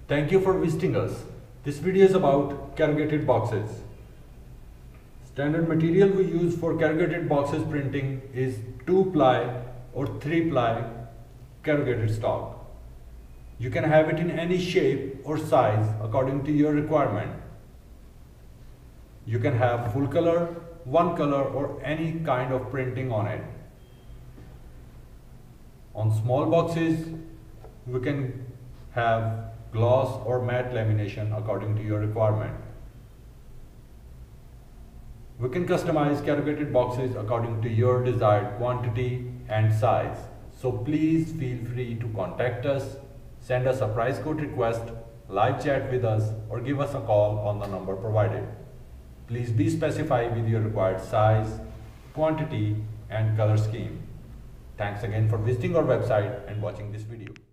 Thank you for visiting us. This video is about corrugated boxes. Standard material we use for corrugated boxes printing is 2-ply or 3-ply corrugated stock. You can have it in any shape or size according to your requirement. You can have full color, one color or any kind of printing on it. On small boxes, we can have gloss or matte lamination according to your requirement. We can customize corrugated boxes according to your desired quantity and size. So please feel free to contact us, send us a price quote request, live chat with us, or give us a call on the number provided. Please be specified with your required size, quantity, and color scheme. Thanks again for visiting our website and watching this video.